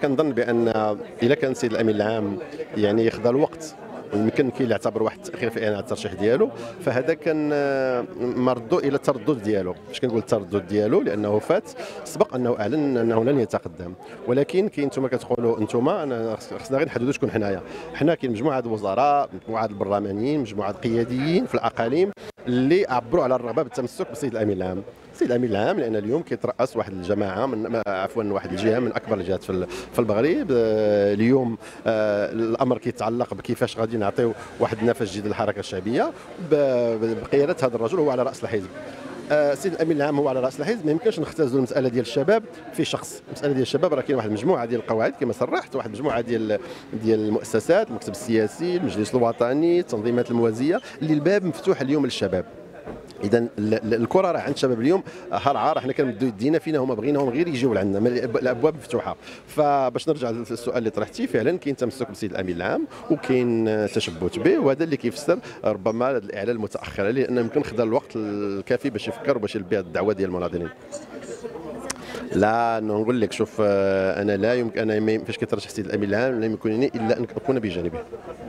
كنظن بان الا كان السيد الامين العام يعني ياخذ الوقت ويمكن كاين اللي يعتبر واحد التاخير في اعلان الترشيح ديالو، فهذا كان مردو الى التردد ديالو. اش كنقول التردد ديالو؟ لانه فات سبق انه اعلن انه لن يتقدم، ولكن كاين انتم كتقولوا انتم، انا خصنا غير نحددوا شكون حنايا. حنا كاين مجموعه الوزراء، مجموعه البرلمانيين، مجموعه القياديين في الاقاليم اللي عبروا على الرغبه بالتمسك بالسيد الامين العام. السيد الامين العام لان اليوم كيترأس واحد الجماعه من واحد الجهه من اكبر الجهات في المغرب. اليوم الامر كيتعلق بكيفاش غادي نعطيو واحد النفس جديد للحركه الشعبيه بقياده هذا الرجل. هو على راس الحزب. السيد الامين العام هو على راس الحزب. ما يمكنش نختزلوا المساله ديال الشباب في شخص. المساله ديال الشباب راه كاين واحد المجموعه ديال القواعد كما صرحت، واحد المجموعه ديال المؤسسات، المكتب السياسي، المجلس الوطني، التنظيمات الموازيه، اللي الباب مفتوح اليوم للشباب. اذا الكره راه عند الشباب اليوم هرعه، حنا كنمدوا يدينا فينا، هما بغيناهم غير يجيو لعندنا، الابواب مفتوحه. فباش نرجع للسؤال اللي طرحتيه، فعلا كاين تمسك بالسيد الامين العام وكاين تشبث به، وهذا اللي كيفسر ربما هذا الاعلان المتاخر عليه، لانه يمكن خدا الوقت الكافي باش يفكر وباش يلبي هذه الدعوه ديال المناضلين. لا نقول لك، شوف انا لا يمكن، انا فاش كيترشح السيد الامين العام لا يمكنني الا ان اكون بجانبه.